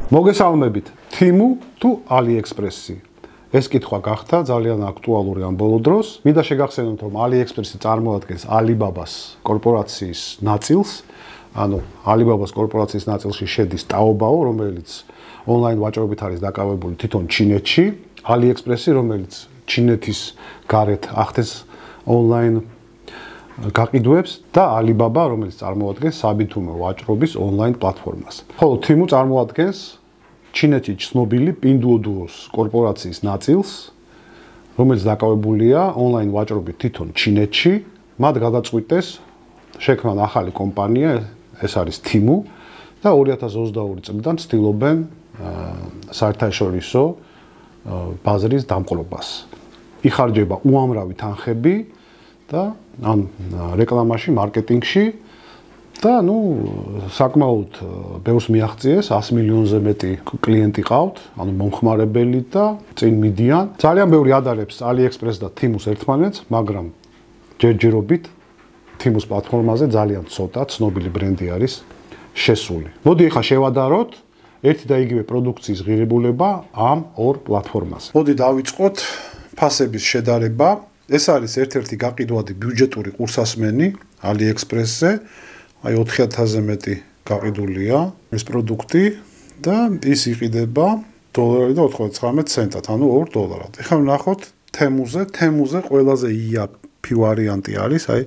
მოგესალმებით, Temu თუ AliExpress-ი. ეს კითხვა გახდა ძალიან აქტუალური ამ ბოლო დროს. მინდა შეგახსენოთ, რომ AliExpress-ი წარმოადგენს Alibaba-ს კორპორაციის ნაწილს. ანუ Alibaba-ს კორპორაციის ნაწილში შედის Taobao, რომელიც ონლაინ ვაჭრობით არის დაკავებული თვითონ ჩინეთში. AliExpress-ი, რომელიც ჩინეთის გარეთ ახდენს ონლაინ გაყიდვებს და Alibaba, რომელიც წარმოადგენს საბითუმო ვაჭრობის ონლაინ პლატფორმას. ხოლო Temu წარმოადგენს ჩინეთში ცნობილი Pinduoduo's კორპორაციის ნაწილს, რომელიც დაკავებულია ონლაინ ვაჭრობით თვითონ ჩინეთში. მათ გადაწყვიტეს შექმნან ახალი კომპანია, ეს არის Temu და 2022 წლიდან ცდილობენ საერთაშორისო ბაზრის დამყრობას. იხარჯება უამრავი თანხები და ამ რეკლამაში, მარკეტინგში და საკმაოდ ბევრს მიაღწიეს, 100 მილიონზე მეტი კლიენტი ყავთ, მომხმარებელი და წინ მიდიან. ძალიან ბევრი ადარებს AliExpress და Temu-ს ერთმანეთს, მაგრამ ჯერჯერობით Temu-ს პლატფორმაზე ძალიან ცოტა ცნობილი ბრენდი არის შესული. მოდი ახლა შევადაროთ ერთი და იგივე პროდუქციის ღირებულება ამ ორ პლატფორმაზე. მოდი დავიწყოთ ფასების შედარება. ეს არის ერთ-ერთი გაყიდვადი ბიუჯეტური ყურსასმენი AliExpress-ზე. აი 4000-ზე მეტი გაყიდულია ეს პროდუქტი და ის იყიდება $1.99, ანუ $2. ეხლა ვნახოთ Temu-ზე ყველაზე იაფი ვარიანტი არის, აი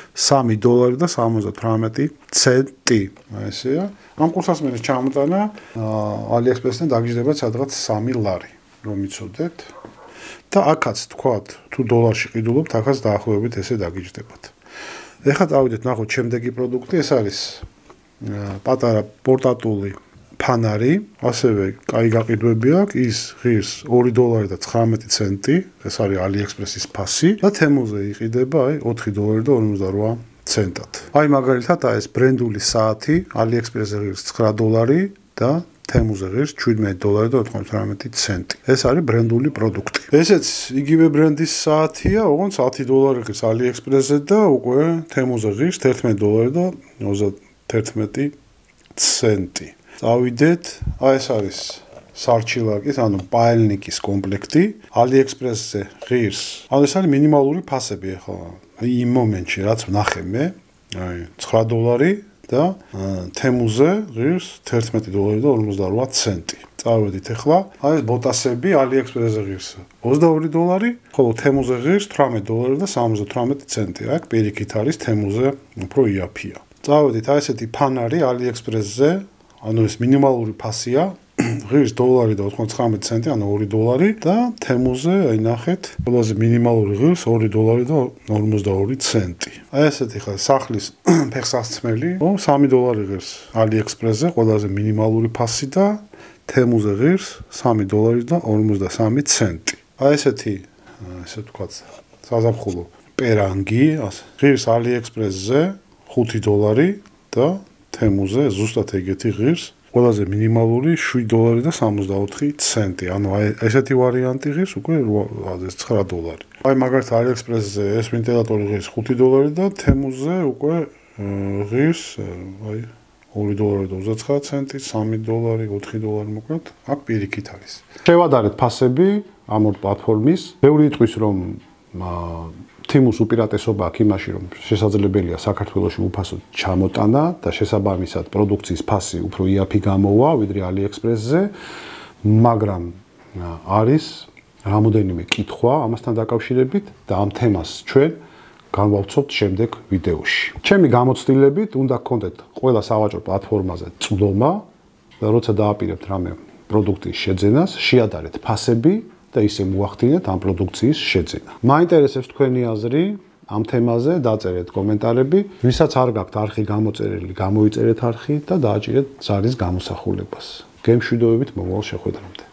$3.78. აი ესეა. ამ ყურსასმენის ჩამოტანა AliExpress-დან დაგიჟდებათ სადღაც $3, რომ იცოდეთ. და აქაც თქვათ, თუ დოლარში ყიდულობთ, აქაც დაახლოებით ესე დაგიჯდებათ. ეხლა წავიდეთ ნახოთ შემდეგი პროდუქტი, ეს არის პატარა პორტატული ფანარი, ასევე კაი გაყიდვები აქვს, ის ღირს $2.19, ეს არის AliExpress-ის ფასი და Temu-ზე იყიდება აი $4.48. აი მაგალითად ეს ბრენდული საათი AliExpress-ზე ღირს $9 და Temu-ზე ღირს $17.98. ეს არის ბრენდული პროდუქტი. ესეც იგივე ბრენდის საათია, ოღონდ $10 ღირს AliExpress-ზე და უკვე Temu-ზე ღირს $11.91. წავიდეთ, აი ეს არის სარჩილაკის, ანუ პაელნიკის კომპლექტი. AliExpress-ზე ღირს. ანუ ეს არის მინიმალური ფასები ახლა. იმ მომენტში რაც ვნახე მე, აი $9 და Temu-ზე ღირს $11.48. წავედით ახლა, აი ეს ბოტასები AliExpress-ზე ღირს $22, ხოლო Temu-ზე ღირს $18.78. აქ პირიქით არის Temu-ზე უფრო იაფია. წავედით აი ესეთი ფანარი AliExpress-ზე, ანუ ეს მინიმალური ფასია, ღირს $1.99, ანუ $2 და Temu-ზე აი ნახეთ, ყველაზე მინიმალური ღირს $2.42. აი ესეთი ხა სახლის ფეხსაცმელი, $3 ღირს AliExpress-ზე, ყველაზე მინიმალური ფასი და Temu-ზე ღირს $3.53. აი ესეთი, ესე ვთქვათ, საზაფხულო პერანგი, ღირს AliExpress-ზე $5 და Temu-ზე ზუსტად ეგეთი ღირს ყველაზე მინიმალური $7.64. ანუ აი ესეთი ვარიანტი ღირს უკვე $9. აი მაგალითად AliExpress-ზე ეს ვენტილატორი ღირს $5 და Temu-ზე უკვე ღირს აი $2.39, $3, $4 მოკლედ, აქ პირიქით არის. შევადარეთ ფასები ამ ორ პლატფორმის. ბევრი იტყვის, რომ Temu-ს უპირატესობა აქვს იმაში, რომ შესაძლებელია საქართველოში უფასოდ ჩამოტანა და შესაბამისად პროდუქციის ფასი უფრო იაფი გამოვა, ვიდრე AliExpress-ზე, მაგრამ არის რამოდენიმე კითხვა ამასთან დაკავშირებით და ამ თემას ჩვენ განვავცობთ შემდეგ ვიდეოში. ჩემი გამოცდილებით უნდა გქონდეთ ყველა სავაჭრო პლატფორმაზე წვდომა და როცა დააპირებთ რამე პროდუქტის შეძენას, შეადარეთ ფასები და ისე მოახდინეთ ამ პროდუქციის შეძენა. მაინტერესებს თქვენი აზრი ამ თემაზე, დაწერეთ კომენტარები. ვისაც არ გაქვთ არხი გამოწერილი, გამოიწერეთ არხი და დააჭირეთ ზარის გამოსახულებას. გემშვიდობებით მომავალ შეხვედრამდე.